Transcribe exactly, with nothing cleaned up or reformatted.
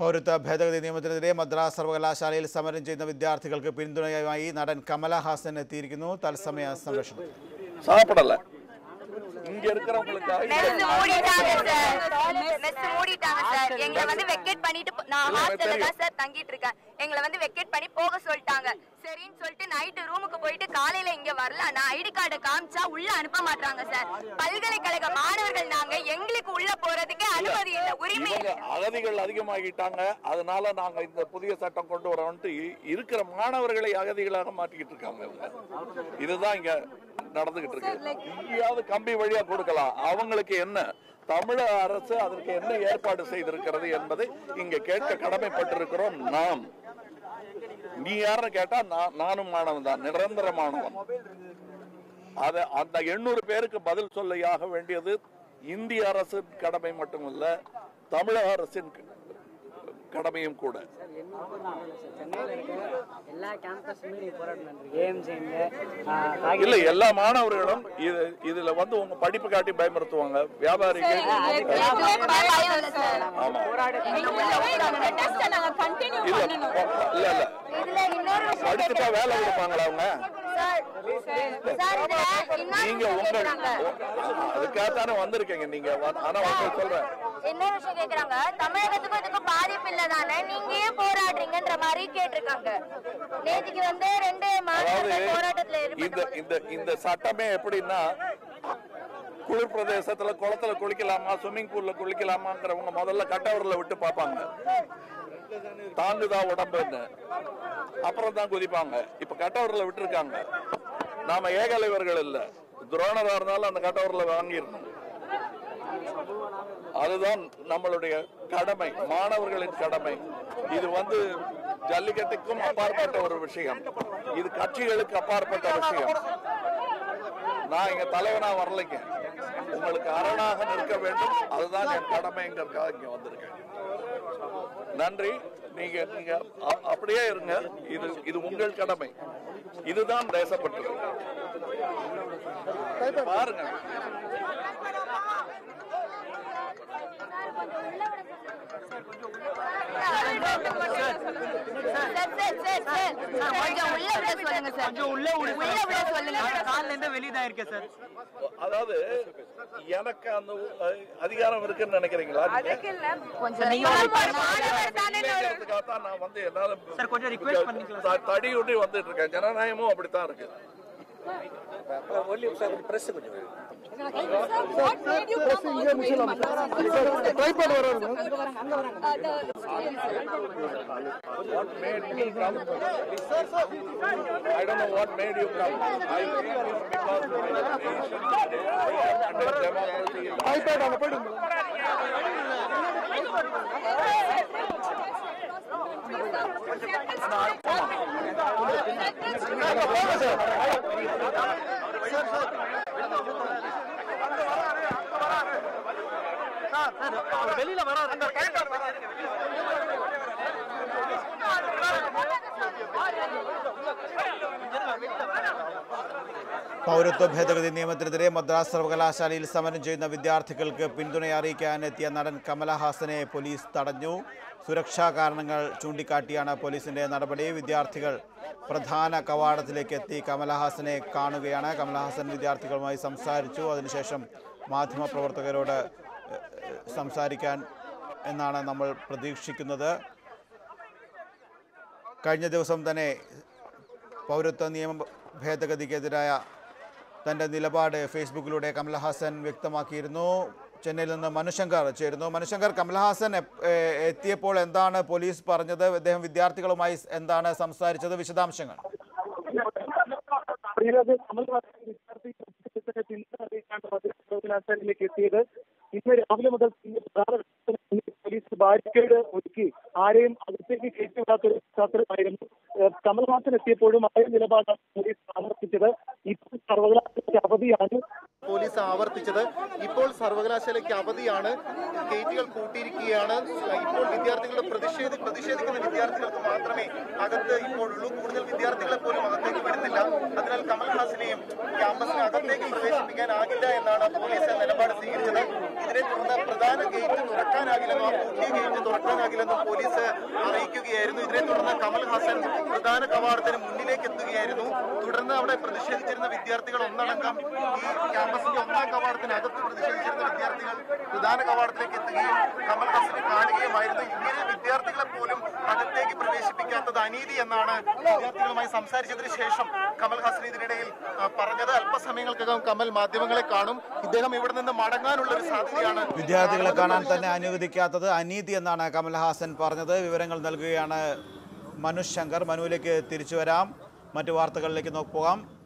പൗരത്വ ഭേദഗതി നിയമത്തിനെതിരെ മദ്രാസ് സർവകലാശാലയിൽ സമരം ചെയ്യുന്ന വിദ്യാർത്ഥികൾക്ക് പിന്തുണയുമായി നടൻ കമലഹാസൻ എത്തിയിരിക്കുന്നു. തത്സമയ സംരക്ഷണം. சாப்பிடல இங்க இருக்கிறவங்களுக்கு எங்களை வந்து வெக்கேட் பண்ணிட்டு நான் ஹாஸ்டல்ல தான் சார் தங்கிட்டு இருக்கேன். எங்களை வந்து வெக்கேட் பண்ணி போக சொல்லிட்டாங்க. சரின்னு சொல்லிட்டு நைட்டு ரூமுக்கு போயிட்டு காலையில இங்க வரல. நான் ஐடி கார்டை காமிச்சா உள்ள அனுப்ப மாட்டாங்க சார். பல்கலைக்கழக மாணவர்கள் நாங்க, எங்களுக்கு உள்ள போறதுக்கு அனுமதி இல்லை, உரிமை. அகதிகள் அதிகமாகிட்டாங்க, அதனால நாங்க இந்த புதிய சட்டம் கொண்டு வரோம்ட்டு இருக்கிற மாணவர்களை அகதிகளாக மாற்றிக்கிட்டு இருக்காங்க. இதுதான் இங்க நடந்துகிட்டு இருக்கு. இங்கேயாவது கம்பி வழியா கொடுக்கலாம். அவங்களுக்கு என்ன, தமிழக அரசு அதற்கு என்ன ஏற்பாடு செய்திருக்கிறது என்பதை இங்க கேட்க கடமைப்பட்டிருக்கிறோம் நாம். நீ யாருன்னு கேட்டா நானும் மாணவன் தான், நிரந்தர மாணவன். அத அந்த எண்ணூறு பேருக்கு பதில் சொல்லியாக வேண்டியது இந்திய அரசின் கடமை மட்டுமல்ல, தமிழக அரசின் கடமையும் கூட. இல்ல, எல்லா மாணவர்களும் இதுல வந்து உங்க படிப்பு காட்டி பயமுறுத்துவாங்க. வியாபாரிகள் இல்ல இல்ல படிச்சுட்டா வேலை கொடுப்பாங்களா அவங்க? நீங்க உங்க அதுக்காகத்தானே வந்திருக்கீங்க நீங்க. ஆனா உங்களுக்கு சொல்றேன், என்ன விஷயம் கேக்குறாங்க, தமிழகத்துக்கும் இதுக்கும் பாதிப்பு இல்லதானே, நீங்க ஏன் போராடுறீங்கன்ற மாதிரி கேட்டிருக்காங்க. நேற்றுக்கு வந்து ரெண்டு மாணவர்கள் போராட்டத்துல இந்த இந்த இந்த சட்டமே எப்படின்னா, குளிர் பிரதேசத்துல குளத்துல குளிக்கலாமா, ஸ்விம்மிங் பூல்ல குளிக்கலாமாங்கிறவங்க முதல்ல கட்டவரில் விட்டு பார்ப்பாங்க, தாங்குதா உடம்புன்னு, அப்புறம் தான் குதிப்பாங்க. இப்ப கட்டவரில் விட்டு இருக்காங்க. நாம ஏகலைவர்கள் இல்ல, துரோணரா இருந்தாலும் அந்த கட்டவரில் வாங்கிடணும். அதுதான் நம்மளுடைய கடமை, மாணவர்களின் கடமை. இது வந்து ஜல்லிக்கட்டுக்கும் அப்பாற்பட்ட ஒரு விஷயம், இது கட்சிகளுக்கு அப்பாற்பட்ட விஷயம். நான் இங்க தலைவனா வரலைங்க, உங்களுக்கு அரணாக நிற்க வேண்டும், அதுதான் என் கடமைங்கிறதுக்காக இங்க வந்திருக்கேன். நன்றி. நீங்க நீங்க அப்படியே இருங்க, இது இது உங்கள் கடமை, இதுதான் தேசப்பற்று. பாருங்க, அதாவது எனக்கு அந்த அதிகாரம் இருக்குன்னு நினைக்கிறீங்களா? நான் வந்து என்னால தடியுட்டி வந்துட்டு இருக்கேன். ஜனநாயகமும் அப்படித்தான் இருக்கு. What made me come? I don't know what made you come. I came because of my nation and democracy. iPad on the வெளியில வர പൗരത്വ ഭേദഗതി നിയമത്തിനെതിരെ മദ്രാസ് സർവകലാശാലയിൽ സമരം ചെയ്യുന്ന വിദ്യാർത്ഥികൾക്ക് പിന്തുണ അറിയിക്കാനെത്തിയ നടൻ കമലഹാസനെ പോലീസ് തടഞ്ഞു. സുരക്ഷാ കാരണങ്ങൾ ചൂണ്ടിക്കാട്ടിയാണ് പോലീസിന്റെ നടപടി. വിദ്യാർത്ഥികൾ പ്രധാന കവാടത്തിലേക്ക് എത്തി കമലഹാസനെ കാണുകയാണ്. കമലഹാസൻ വിദ്യാർത്ഥികളുമായി സംസാരിച്ചു. അതിനുശേഷം മാധ്യമപ്രവർത്തകരോട് സംസാരിക്കാൻ എന്നാണ് നമ്മൾ പ്രതീക്ഷിക്കുന്നത്. കഴിഞ്ഞ ദിവസം തന്നെ പൗരത്വ നിയമ ഭേദഗതിക്കെതിരായ തൻ്റെ നിലപാട് ഫേസ്ബുക്കിലൂടെ കമലഹാസൻ വ്യക്തമാക്കിയിരുന്നു. ചെന്നൈയിൽ നിന്ന് മനുശങ്കർ ചേരുന്നു. മനുശങ്കർ, കമലഹാസൻ എത്തിയപ്പോൾ എന്താണ് പോലീസ് പറഞ്ഞത്? അദ്ദേഹം വിദ്യാർത്ഥികളുമായി എന്താണ് സംസാരിച്ചത്? വിശദാംശങ്ങൾ. സർവകലാശാലയിലേക്ക് എത്തിയത് ഇന്ന് രാവിലെ മുതൽ പോലീസ് ബാരിക്കേഡ് ഒരുക്കി ആരെയും അകത്തേക്ക് കയറ്റിവിടാത്തൊരു പശ്ചാത്തലമായിരുന്നു. കമൽഹാസൻ എത്തിയപ്പോഴും അതേ നിലപാടാണ് പോലീസ് ആവർത്തിച്ചത്. ഇപ്പോൾ സർവകലാശാലയ്ക്ക് അവധിയാണ് പോലീസ് ആവർത്തിച്ചത് ഇപ്പോൾ സർവകലാശാലയ്ക്ക് അവധിയാണ്, ഗേറ്റുകൾ കൂട്ടിയിരിക്കുകയാണ്. ഇപ്പോൾ വിദ്യാർത്ഥികളുടെ പ്രതിഷേധ പ്രതിഷേധിക്കുന്ന വിദ്യാർത്ഥികൾക്ക് മാത്രമേ അകത്ത് ഇപ്പോഴുള്ളൂ. കൂടുതൽ വിദ്യാർത്ഥികളെ പോലും അകത്തേക്ക് വിടുന്നില്ല. അതിനാൽ കമൽഹാസനെയും ക്യാമ്പസിന് അകത്തേക്ക് പ്രവേശിപ്പിക്കാനാകില്ല എന്നാണ് പോലീസ് നിലപാട് സ്വീകരിച്ചത്. ഇതിനെ തുടർന്ന് പ്രധാന ഗേറ്റ് തുറക്കാനാകില്ലെന്നും ആ പൂട്ടിയ ഗേറ്റ് തുറക്കാനാകില്ലെന്നും പോലീസ് അറിയിക്കുകയായിരുന്നു. ഇതിനെ തുടർന്ന് കമൽ ഹാസൻ പ്രധാന കവാടത്തിന് മുന്നിലേക്ക് എത്തുകയായിരുന്നു. തുടർന്ന് അവിടെ പ്രതിഷേധിച്ചിരുന്ന വിദ്യാർത്ഥികൾ ഒന്നടങ്കം ഈ ക്യാമ്പസിന്റെ ഒന്നാം കവാടത്തിനകത്ത് പ്രതിഷേധിച്ചിരുന്ന വിദ്യാർത്ഥികൾ പ്രധാന കവാടത്തിലേക്ക് എത്തുകയും കമൽ ഹാസനെ കാണുകയുമായിരുന്നു. ഇങ്ങനെ വിദ്യാർത്ഥികളെ പോലും അകത്തേക്ക് പ്രവേശിപ്പിക്കാത്തത് അനീതി എന്നാണ് വിദ്യാർത്ഥികളുമായി സംസാരിച്ചതിന് ശേഷം കമൽ ഹാസൻ ഇതിനിടയിൽ പറഞ്ഞത്. അല്പസമയങ്ങൾക്കകം കമൽ മാധ്യമങ്ങളെ കാണും. ഇദ്ദേഹം ഇവിടെ നിന്ന് മടങ്ങാനുള്ള ഒരു സാധ്യതയാണ്. വിദ്യാർത്ഥികളെ കാണാൻ തന്നെ അനുവദിക്കാത്തത് അനീതി എന്നാണ് കമൽ ഹാസൻ പറഞ്ഞത്. വിവരങ്ങൾ നൽകുകയാണ് മനു ശങ്കർ. മനുവിലേക്ക് തിരിച്ചു വരാം. മറ്റു വാർത്തകളിലേക്ക് നോക്കി പോകാം.